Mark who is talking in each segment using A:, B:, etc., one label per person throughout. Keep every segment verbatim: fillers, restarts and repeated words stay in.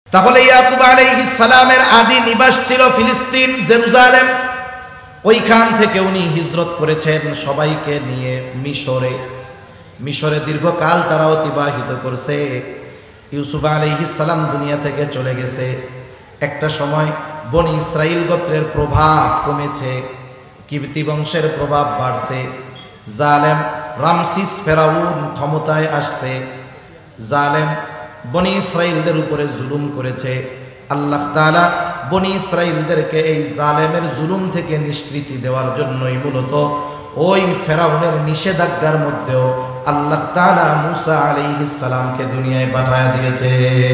A: তাহলে ইয়াকুব আলাইহিস সালামের আদি নিবাস ছিল ফিলিস্তিন, জেরুজালেম। ওইখান থেকে উনি হিজরত করেছেন সবাইকে নিয়ে মিশরে। মিশরে দীর্ঘকাল তারা অতিবাহিত করছে। ইউসুফ আলাইহিস সালাম দুনিয়া থেকে চলে গেছে। একটা সময় বনি ইসরাইল গোত্রের প্রভাব কমেছে, কিবতি বংশের প্রভাব বাড়ছে। জালেম রামসিস ফেরাউন ক্ষমতায় আসছে। জালেম বনি ইসরাইলদের উপরে জুলুম করেছে। আল্লাহ তাআলা বনি ইসরাইলদেরকে এই জালেমের জুলুম থেকে নিষ্কৃতি দেওয়ার জন্যই মূলত ওই ফেরাউনের নিষেধাজ্ঞার মধ্যেও আল্লাহ তাআলা মূসা আলাইহিস সালামকে দুনিয়ায় পাঠায়া দিয়েছে।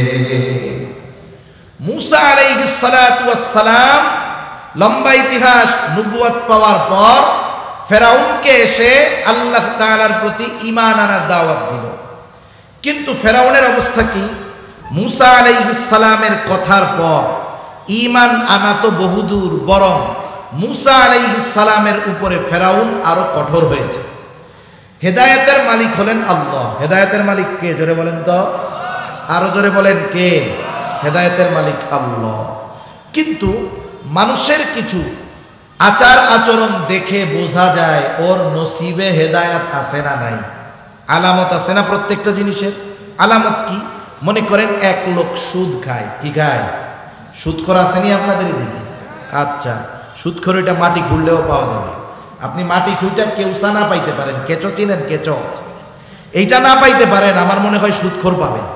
A: মূসা আলাইহিস সালাতু ওয়াস সালাম লম্বা ইতিহাস, নবুয়ত পাওয়ার পর ফেরাউনকে এসে আল্লাহ তাআলার প্রতি ঈমান আনার দাওয়াত দিল। কিন্তু ফেরাউনের অবস্থা কি? মূসা আলাইহিস সালামের কথার পর ঈমান আনা তো বহুদূর, বরং মূসা আলাইহিস সালামের উপরে ফেরাউন আরো কঠোর হয়েছে। হেদায়েতের মালিক হলেন আল্লাহ। হেদায়েতের মালিক কে? জোরে বলেন তো, আরো জোরে বলেন কে? হেদায়েতের মালিক আল্লাহ। কিন্তু মানুষের কিছু আচার আচরণ দেখে বোঝা যায় ওর নসিবে হেদায়েত আছে না নাই। আলামত আছে না প্রত্যেকটা জিনিসের? আলামত কি? মনে করেন এক লোক সুদ খায়। কি খায়? সুদখোর আসেনি আপনাদের এদিকে? আচ্ছা, সুদখোর এটা মাটি খুঁড়লেও পাওয়া যাবে। আপনি মাটি খুঁড়টা কেউসা না পাইতে পারেন, কেঁচো চিনেন? কেঁচো এইটা না পাইতে পারেন, আমার মনে হয় সুদখোর পাবেন।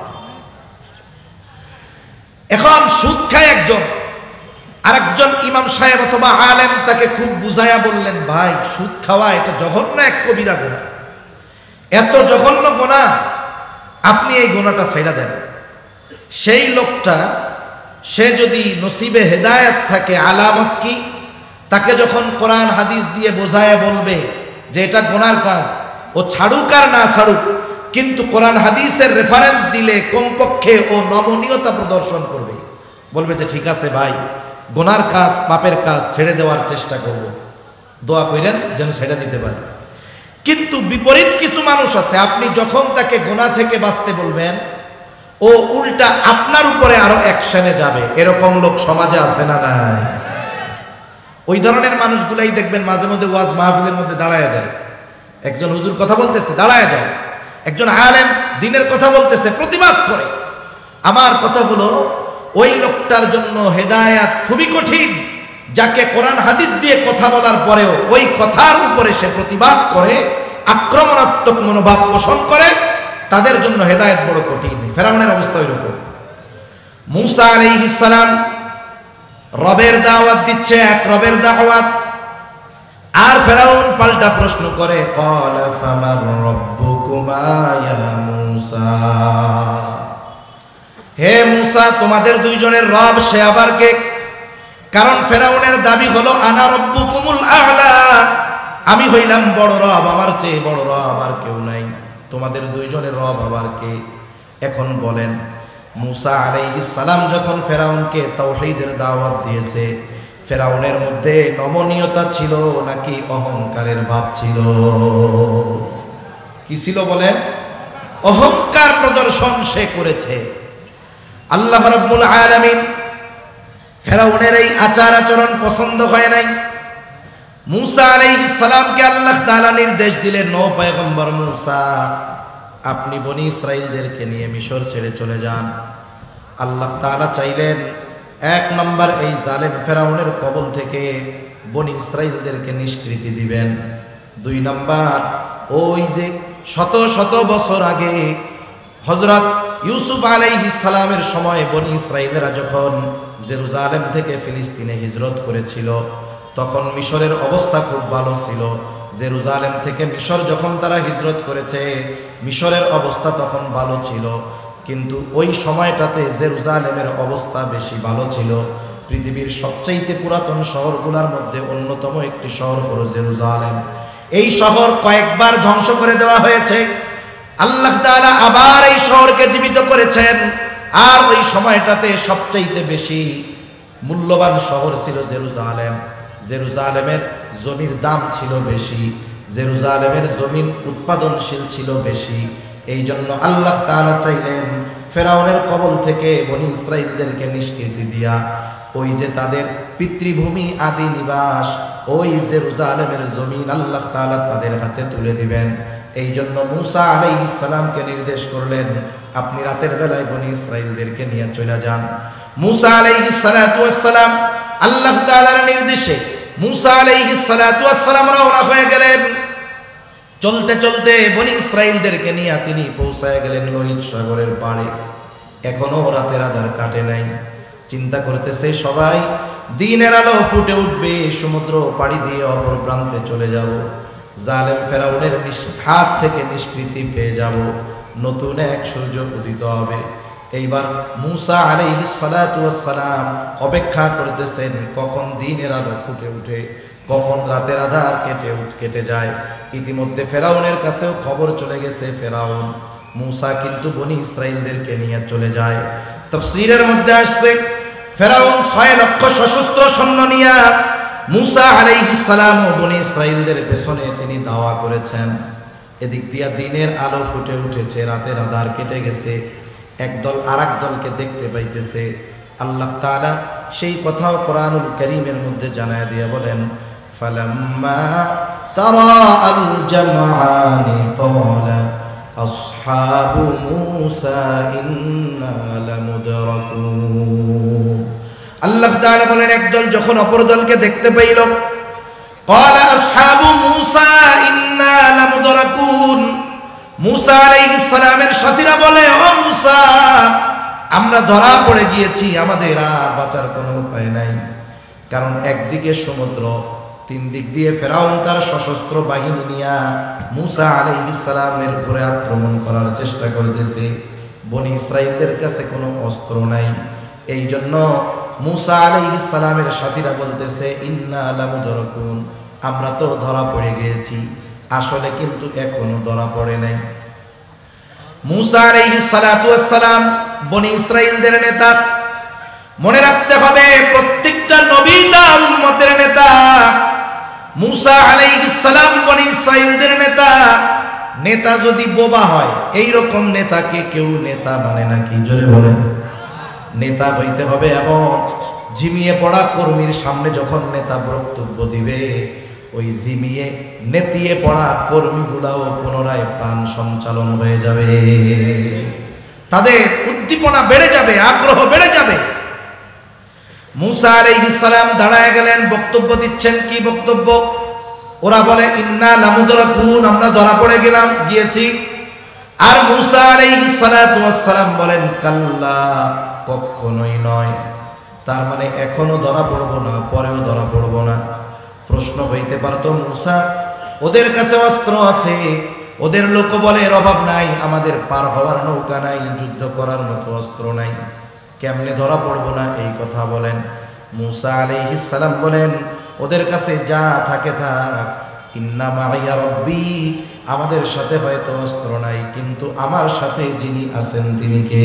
A: এখন সুদ খায় একজন, আরেকজন ইমাম সাহেব অথবা আলেম তাকে খুব বুঝাইয়া বললেন, ভাই সুদ খাওয়া এটা জঘন্য এক কবিরা গুনাহ, এত জঘন্য গুনাহ, আপনি এই গুনাহটা ছাইড়া দেন। সেই লোকটা সে যদি নসিবে হেদায়েত থাকে, আলামত কি? তাকে যখন কোরআন হাদিস দিয়ে বোঝায় বলবে যে এটা গুনার কাজ, ও ছাড়ুক আর না ছাড়ুক, কিন্তু কোরআন হাদিসের রেফারেন্স দিলে কমপক্ষে ও নমনীয়তা প্রদর্শন করবে, বলবে যে ঠিক আছে ভাই, গুনার কাজ, পাপের কাজ ছেড়ে দেওয়ার চেষ্টা করব, দোয়া করেন যেন ছেড়ে দিতে পারে। কিন্তু বিপরীত কিছু মানুষ আছে, আপনি যখন তাকে গুনাহ থেকে বাঁচতে বলবেন, ও উল্টা আপনার উপরে আরো অ্যাকশনে যাবে। এরকম লোক সমাজে আছে না নাই? ওই ধরনের মানুষগুলাই দেখবেন মাঝে মধ্যে ওয়াজ মাহফিলের মধ্যে দাঁড়ায় যায়। একজন হুজুর কথা বলতেছে, দাঁড়ায় যায়। একজন আলেম দ্বীনের কথা বলতেছে, প্রতিবাদ করে। আমার কথা হলো, ওই লোকটার জন্য হেদায়েত খুবই কঠিন, যাকে কোরআন হাদিস দিয়ে কথা বলার পরেও ওই কথার উপরে সে প্রতিবাদ করে, আক্রমণাত্মক মনোভাব পোষণ করে, তাদের জন্য হেদায়েত বড় কঠিন। ফেরাউনের অবস্থা ওইরকম। মূসা আলাইহিস সালাম রবের দাওয়াত দিচ্ছে, এক রবের দাওয়াত, আর ফেরাউন পাল্টা প্রশ্ন করে, ক্বালা ফামান রাব্বুকুমা ইয়া মূসা, হে মূসা তোমাদের দুইজনের রব সে আবার কে? কারণ ফেরাউনের দাবি হলো আনা রাব্বুকুমুল আ'লা, আমি হইলাম বড় রব, আমার চেয়ে বড় রব আর কেউ নাই, তোমাদের দুইজনের রব আবার কে? এখন বলেন, মূসা আলাইহিস সালাম যখন ফেরাউনকে তাওহীদের দাওয়াত দিয়েছে, ফেরাউনের মধ্যে নমনীয়তা ছিল নাকি অহংকারের ভাব ছিল? কি ছিল বলেন? অহংকার প্রদর্শন সে করেছে। আল্লাহ রাব্বুল আলামিন ফেরাউনের এই আচার আচরণ পছন্দ হয় নাই। মূসা আলাইহিস সালামকে আল্লাহ তাআলা নির্দেশ দিলেন, নো পয়গম্বর মূসা, আপনি বনি ইসরাইলদেরকে নিয়ে মিশর ছেড়ে চলে যান। আল্লাহ তাআলা চাইলেন এক নম্বর এই জালেম ফেরাউনের কবল থেকে বনি ইসরাইলদেরকে নিষ্কৃতি দিবেন। দুই নম্বর, ওই যে শত শত বছর আগে হযরত ইউসুফ আলাইহিস সালামের সময় বনি ইসরাইলরা যখন জেরুজালেম থেকে ফিলিস্তিনে হিজরত করেছিল, তখন মিশরের অবস্থা খুব ভালো ছিল। জেরুজালেম থেকে মিশর যখন তারা হিজরত করেছে, মিশরের অবস্থা তখন ভালো ছিল, কিন্তু ওই সময়টাতে জেরুজালেমের অবস্থা বেশি ভালো ছিল। পৃথিবীর সবচাইতে পুরাতন শহরগুলোর মধ্যে অন্যতম একটি শহর হলো জেরুজালেম। এই শহর কয়েকবার ধ্বংস করে দেওয়া হয়েছে, আল্লাহ তাআলা আবার এই শহরকে জীবিত করেছেন। আর ওই সময়টাতে সবচাইতে বেশি মূল্যবান শহর ছিল জেরুজালেম। জেরুজালেমের জমির দাম ছিল বেশি, জেরুজালেমের জমিন উৎপাদনশীল ছিল বেশি। এই জন্য আল্লাহ তাআলা চাইলেন ফেরাউনের কবল থেকে বনি ইসরাইলদেরকে নিষ্কৃতি দিয়া ওই যে তাদের পিতৃভূমি আদি নিবাস ওই জেরুজালেমের জমিন আল্লাহ তাআলা তাদের হাতে তুলে দিবেন। এই জন্য মূসা আলাইহিস সালামকে নির্দেশ করলেন, আপনি রাতের বেলায় বনি ইসরাইলদেরকে নিয়ে চলে যান। মূসা আলাইহিস সালাতু ওয়াস সালাম আল্লাহ তাআলার নির্দেশে মূসা আলাইহিস সালাতু ওয়াস সালাম রওনা হয়ে গেলেন। চলতে চলতে বনি ইসরাইলদেরকে নিয়ে তিনি পৌঁছায় গেলেন লোহিত সাগরের পাড়ে। এখনো রাতের আধার কাটে নাই। চিন্তা করতেছে সবাই, দিনের আলো ফুটে উঠবে, সমুদ্র পাড়ি দিয়ে অপর প্রান্তে চলে যাব, জালেম ফেরাউনের হাত থেকে নিষ্কৃতি পেয়ে যাব, নতুন এক সূর্য উদিত হবে। এইবার মূসা আলাইহিস সালাতু ওয়াস সালাম অপেক্ষা করতেছেন কখন দিনের আলো ফুটে উঠে, কখন রাতের আধার কেটে উঠ কেটে যায়। ইতিমধ্যে ফেরাউনের কাছেও খবর চলে গেছে, ফেরাউন মূসা কিন্তু বনি ইসরাইলদেরকে নিয়ে চলে যায়। তাফসীরের মধ্যে আসছে ফেরাউন ছয় লক্ষ সশস্ত্র সৈন্য নিয়ে মূসা আলাইহিস সালাম ও বনি ইসরাইলদের পেছনে তিনি দাওয়া করেছেন। এদিক দিয়া দিনের আলো ফুটে উঠেছে, রাতের আধার কেটে গেছে, একদল আরেক দলকে দেখতে পাইতেছে। আল্লাহ তাআলা সেই কথাও কোরআনুল কারীমের মধ্যে জানায় দিয়ে বলেন, ফালাম্মা তারা আল জামআনি ক্বালা আসহাবু মূসা ইন্না লামুদরাকুন। আল্লাহ তাআলা বলেন, একদল যখন অপর দলকে দেখতে পাইল, ক্বালা আসহাবু মূসা ইন্না লামুদরাকুন, মূসা আলাইহিস সালামের সাথীরা বলে, ও মূসা, আমরা ধরা পড়ে গিয়েছি, আমাদের আর বাঁচার কোনো উপায় নাই। কারণ একদিকে সমুদ্র, তিন দিক দিয়ে ফেরাউন তার সশস্ত্র বাহিনী নিয়ে মূসা আলাইহিস সালামের উপরে আক্রমণ করার চেষ্টা করতেছে। বনি ইসরাইলদের কাছে কোনো অস্ত্র নাই। এই জন্য মূসা আলাইহিস সালামের সাথীরা বলতেছে, ইন্না লামুদরাকুন, আমরা তো ধরা পড়ে গিয়েছি। আসলে কিন্তু এখনো ধরা পড়ে নাই। মূসা আলাইহিস সালাতু ওয়াস সালাম বনি ইসরাইলদের নেতা। মনে রাখতে হবে, প্রত্যেকটা নবী তার উম্মতের নেতা। মূসা আলাইহিস সালাম বনি ইসরাইলদের নেতা। নেতা যদি বোবা হয়, এই রকম নেতাকে কেউ নেতা মানে নাকি? জোরে বলেন। নেতা হইতে হবে এমন, ঝিমিয়ে পড়া কর্মীর সামনে যখন নেতা বক্তব্য দিবে, ওই জিমিয়ে নেতিয়ে পড়া কর্মীগুলাও পুনরায় প্রাণ সঞ্চালন হয়ে যাবে, তাদের উদ্দীপনা বেড়ে যাবে, আগ্রহ বেড়ে যাবে। মূসা আলাইহিস সালাম দাঁড়ায় গেলেন, বক্তব্য দিচ্ছেন। কি বক্তব্য? ওরা বলে, ইন্না লামুদরাকুন, আমরা ধরা পড়ে গেলাম গিয়েছি। আর মূসা আলাইহিস সালাতু ওয়াস সালাম বলেন, কাল্লা, কখনোই নয়। তার মানে এখনো ধরা পড়বো না, পরেও ধরা পড়বো না। প্রশ্ন হইতে পারত, মূসা, ওদের কাছে অস্ত্র আছে, ওদের লোক বলে এর অভাব নাই, আমাদের পার হওয়ার নৌকা নাই, যুদ্ধ করার মতো অস্ত্র নাই, কেমনে ধরা পড়বো না? এই কথা বলেন। মূসা আলাইহিস সালাম বলেন, ওদের কাছে যা থাকে থাক, ইন্না মাইয়া রব্বি, আমাদের সাথে হয়তো অস্ত্র নাই, কিন্তু আমার সাথে যিনি আছেন তিনি কে?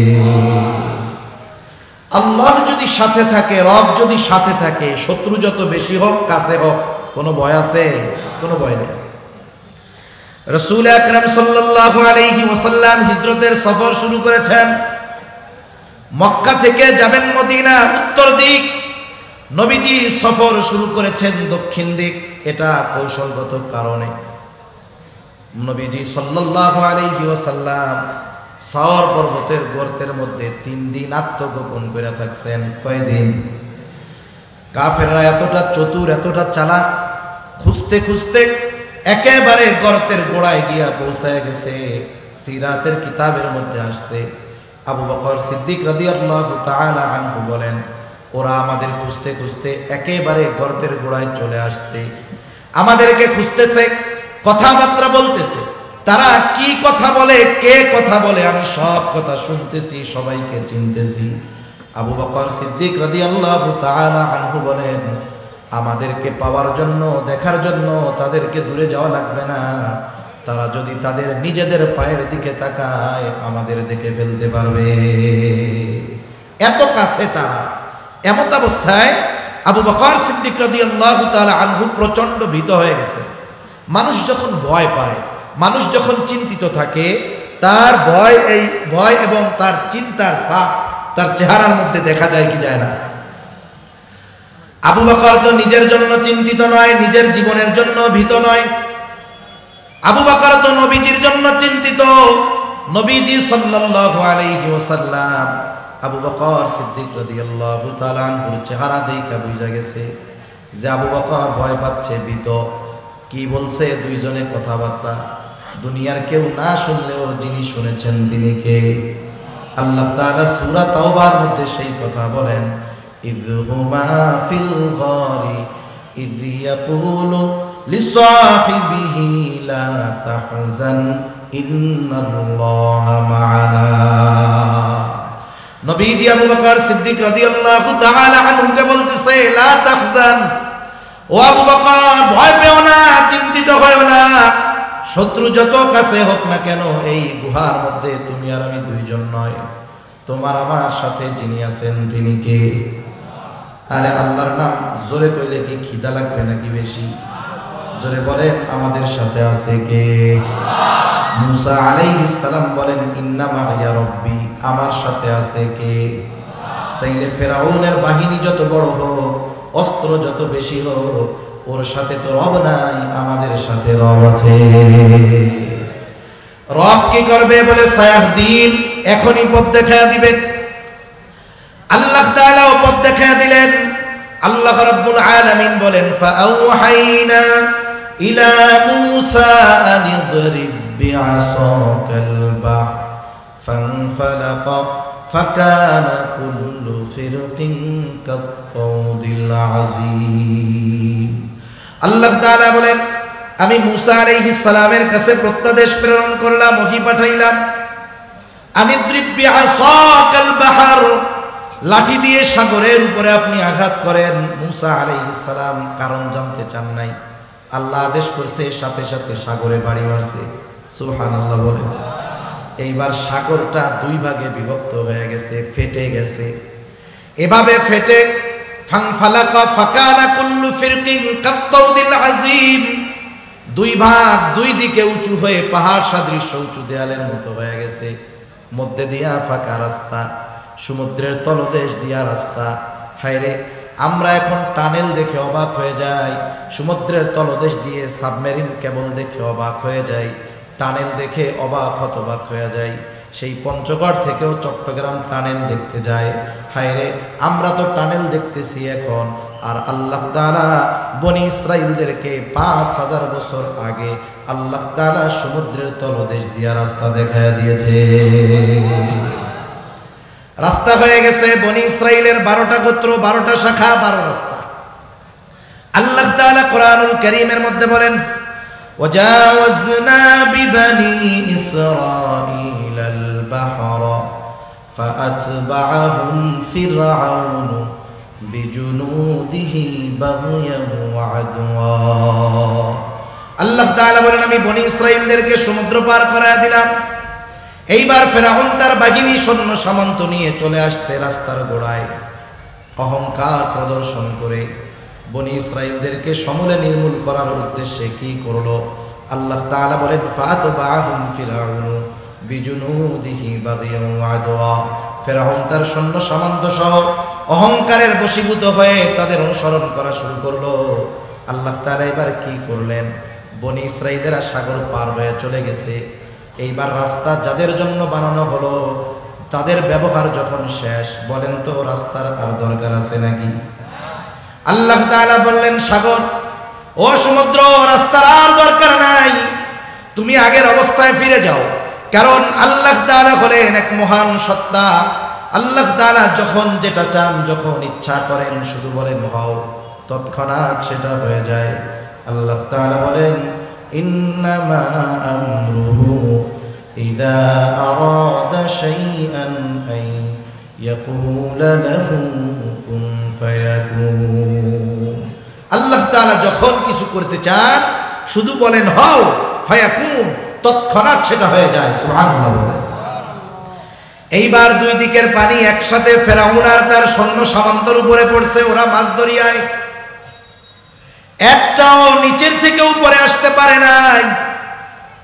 A: আল্লাহ যদি সাথে থাকে, রব যদি সাথে থাকে, শত্রু যত বেশি হোক কাছে হোক, কোনো ভয় আছে? কোনো ভয় নেই। রাসূল আকরাম সাল্লাল্লাহু আলাইহি ওয়াসাল্লাম হিজরতের সফর শুরু করেছেন। মক্কা থেকে যাবেন মদিনা, উত্তর দিক। নবীজি সফর শুরু করেছেন দক্ষিণ দিক। এটা কৌশলগত কারণে। নবীজি সাল্লাল্লাহু আলাইহি ওয়াসাল্লাম সাওর পর্বতের গর্তের মধ্যে তিন দিন আত্মগোপন করে থাকছেন। কয়দিন? কাফেররা এতটা চতুর, এতটা চালাক, খুঁজতে খুঁজতে একেবারে গর্তের গোড়ায় গিয়া পৌঁছায় গেছে। সিরাতের কিতাবের মধ্যে আসছে, আবু বকর সিদ্দিক রাদিয়াল্লাহু তাআলা আনহু বলেন, ওরা আমাদের খুঁজতে খুঁজতে একেবারে গর্তের গোড়ায় চলে আসছে। আমাদেরকে খুঁজতেছে, কথাবার্তা বলতেছে। তারা কি কথা বলে, কে কথা বলে, আমি সব কথা শুনতেছি, সবাইকে চিনতেছি। আবু বকর সিদ্দিক রাদিয়াল্লাহু তাআলা আনহু বলেন, আমাদেরকে পাওয়ার জন্য, দেখার জন্য তাদেরকে দূরে যাওয়া লাগবে না। তারা যদি তাদের নিজেদের পায়ের দিকে তাকায়, আমাদের দেখে ফেলতে পারবে, এত কাছে তারা। এমত অবস্থায় আবু বকর সিদ্দিক রাদিয়াল্লাহু তাআলা আনহু প্রচন্ড ভীত হয়ে গেছে। মানুষ যখন ভয় পায়, মানুষ যখন চিন্তিত থাকে, তার ভয়, এই ভয় এবং তার চিন্তার ছাপ তার চেহারার মধ্যে দেখা যায় কি যায় না? আবু বকর তো নিজের জন্য চিন্তিত নয়, নিজের জীবনের জন্য ভীত নয়। আবু বকর তো নবীজির জন্য চিন্তিত। নবীজি সাল্লাল্লাহু আলাইহি ওয়াসাল্লাম আবু বকর সিদ্দিক রাদিয়াল্লাহু তাআলা আনহুর চেহারা দেখে বুঝা গেছে যে আবু বকর ভয় পাচ্ছে, ভীত। কি বলছে দুইজনে কথাবার্তা, দুনিয়ার কেউ না শুনলেও যিনি শুনেছেন তিনি কে? আল্লাহ তাআলা সূরা তাওবার মধ্যে সেই কথা বলেন, ইযহুমা ফিল গারি ইয ইয়াকুলু লিসাহিবিহি লা তাহজান ইন্নাল্লাহা মা'ানা। নবীজি আবু বকর সিদ্দিক রাদিয়াল্লাহু তাআলা আনহুকে বলতেছে, লা তাহজান, ও আবু বকর ভয় পেও না, চিন্তিত হয়ো না। শত্রু যত কাছে হোক না কেন, এই গুহার মধ্যে তুমি আর আমি দুইজন নয়, তোমার আমার সাথে যিনি আছেন তিনি কে? আরে আল্লাহর নাম জোরে কইলে কি খিদা লাগবে নাকি বেশি? জোরে বলেন, আমাদের সাথে আছে কে? মুসা আলাইহিস সালাম বলেন, ইন্না মা'ইয়া রাব্বি, আমার সাথে আছে কে? তাইলে ফেরাউনের বাহিনী যত বড় হোক, অস্ত্র যত বেশি হোক, ওর সাথে তো রব নাই, আমাদের সাথে রব আছে। রব কি করবে বলে সায়াহদিন, এখনই পথ দেখায়া দিবেন। আল্লাহ তাআলা পথ দেখায়া দিলেন। আল্লাহ রাব্বুল আলামিন বলেন, ফাআওহাইনা ইলা মূসা আন ইদরিব বিআসাকাল বাহর ফানফালাকা ফাকানা কুল্লু ফিরকিন কাত-তাউদিল আযীম। আল্লাহ তাআলা বলেন, আমি মূসা আলাইহিস সালামের কাছে প্রত্যাদেশ প্রেরণ করলাম, ওহী পাঠাইলাম। আনিদ্রিব বিআসাকাল বাহর, লাঠি দিয়ে সাগরের উপরে আপনি আঘাত করেন। মূসা আলাইহিস সালাম কারণ জানতে চান নাই, আল্লাহ আদেশ করছে, সাথে সাথে সাগরে বাড়ি মারছে। সুবহানাল্লাহ বলেন। এইবার সাগরটা দুই ভাগে বিভক্ত হয়ে গেছে, ফেটে গেছে। এভাবে ফেটে ফানফালাকা ফাকানা কুল্লু ফিরকিন কাত-তাউদিল আযীম, দুই ভাগ দুই দিকে উঁচু হয়ে পাহাড় সাদৃশ্য উঁচু দেয়ালের মতো হয়ে গেছে। মধ্যে দিয়া ফাঁকা রাস্তা, সমুদ্রের তলদেশ দিয়া রাস্তা। হায়রে, আমরা এখন টানেল দেখে অবাক হয়ে যাই, সমুদ্রের তলদেশ দিয়ে সাবমেরিন কেবল দেখে অবাক হয়ে যাই, টানেল দেখে অবাক হতবাক হয়ে যায়। সেই পঞ্চগড় থেকেও চট্টগ্রাম টানেল দেখতে যায়। হায়রে, আমরা তো টানেল দেখতেছি এখন, আর আল্লাহ তাআলা বনি ইসরাইলদেরকে পাঁচ হাজার বছর আগে আল্লাহ তাআলা সমুদ্রের তলদেশ দিয়া রাস্তা দেখায় দিয়েছে। রাস্তা হয়ে গেছে বনি ইসরাইলের বারোটা গোত্র, বারোটা শাখা, বারো রাস্তা। আল্লাহ তাআলা কোরআনুল কারীমের মধ্যে বলেন, وجاوزنا ببني إسرائيل البحر فأتبعهم فرعون بجنوده بغيا وعدوا। আল্লাহ তাআলা বলেন, আমি বনি ইসরাইলদেরকে সমুদ্র পার করায়া দিলাম। এইবার ফেরাউন তার বাহিনী সৈন্য সামন্ত নিয়ে চলে আসছে রাস্তার গোড়ায়, অহংকার প্রদর্শন করে বনি ইসরাইলদেরকে সমূলে নির্মূল করার উদ্দেশ্যে কি করলো? আল্লাহ তাআলা বলেন, ফাতবাহুম ফিরআউন বিজুনুদিহি বাগিয়ান ওয়া আদওয়া। ফেরাউন তার সৈন্য সামন্ত সহ অহংকারের বশীভূত হয়ে তাদের অনুসরণ করা শুরু করলো। আল্লাহ তাআলা এবার কি করলেন? বনি ইসরাইলেরা সাগর পার হয়ে চলে গেছে। এইবার রাস্তা যাদের জন্য বানানো হলো, তাদের ব্যবহার যখন শেষ, বলেন তো রাস্তার আর দরকার আছে নাকি? আল্লাহ তাআলা বললেন, সাগর, ও সমুদ্র, রাস্তার আর দরকার নাই, তুমি আগের অবস্থায় ফিরে যাও। কারণ আল্লাহ তাআলা হলেন এক মহান সত্তা। আল্লাহ তাআলা যখন যেটা চান, যখন ইচ্ছা করেন, শুধু বলেন হও, তৎক্ষণাৎ সেটা হয়ে যায়। আল্লাহ তাআলা বলেন, ইন্নামা আমরুহু ইযা আরাদা শাইআন আন ইয়াকুলা লাহু কুন ফায়াকুন। আল্লাহ তাআলা যখন কিছু করতে চান, শুধু বলেন হও, ফায়াকুন, তৎক্ষণাৎ সেটা হয়ে যায়। সুবহানাল্লাহ। এইবার দুই দিকের পানি একসাথে ফেরাউন আর তার সৈন্য সামন্তর উপরে পড়ছে। ওরা মাছ দরিয়ায়, একটাও নিচের থেকে উপরে আসতে পারে নাই।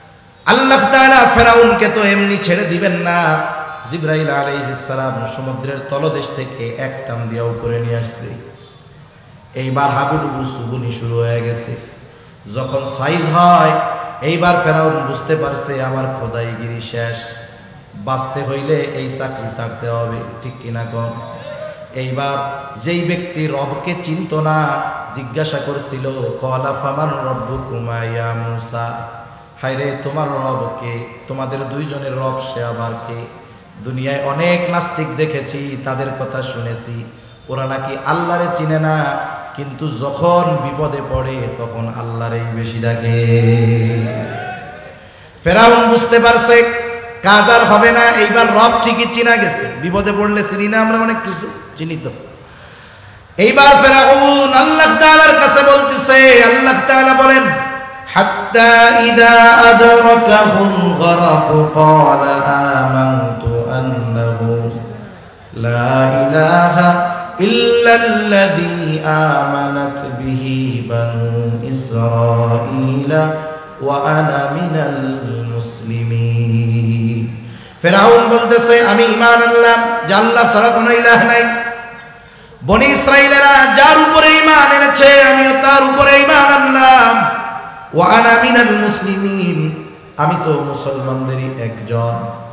A: আল্লাহ তাআলা ফেরাউনকে তো এমনি ছেড়ে দিবেন না। জিবরাইল আলাইহিস সালাম সমুদ্রের তলদেশ থেকে এক টান দিয়া উপরে নিয়ে আসছে। এইবার হাবুডুবু সুবুনি শুরু হয়ে গেছে। যখন সাইজ হয় এইবার ফেরাউন বুঝতে পারছে আমার খোদাইগিরি শেষ, বাঁচতে হইলে এই চাকরি ছাড়তে হবে, ঠিক কিনা কম? এইবার যেই ব্যক্তি রবকে চিনত না জিজ্ঞাসা করছিল, ক্বালা ফামান রব্বুকুমা ইয়া মূসা, হায়রে তোমার রব কে? তোমাদের দুইজনের রব সে আবার কে? দুনিয়ায় অনেক নাস্তিক দেখেছি, তাদের কথা শুনেছি, ওরা নাকি আল্লাহরে চিনে না, কিন্তু যখন বিপদে পড়ে তখন আল্লাহরেই বেশি ডাকে। ফেরাউন বুঝতে পারছে কাজ আর হবে না, এইবার রব ঠিকই চিনা গেছে। বিপদে পড়লে চিনি না আমরা অনেক কিছু, চিনি তো। এইবার ফেরাউন আল্লাহ তাআলার কাছে বলতেছে, আল্লাহ তাআলা বলেন, হাত্তা ইযা আদরাকাহুল গরাক ক্বালা আমানতু আন্নাহু লা ইলাহা ইল্লাল্লাযী আমানাত বিহি বানু ইসরাঈলা ওয়া আনা মিনাল মুসলিমিন। ফেরাউন বলতেছে আমি ঈমান আনলাম যে আল্লাহ ছাড়া কোনো ইলাহ নাই। বনি ইসরাঈলেরা যার উপরে ঈমান এনেছে আমিও তার উপরে ঈমান আনলাম। ওয়া আনা মিনাল মুসলিমিন, আমি তো মুসলমানদেরই একজন।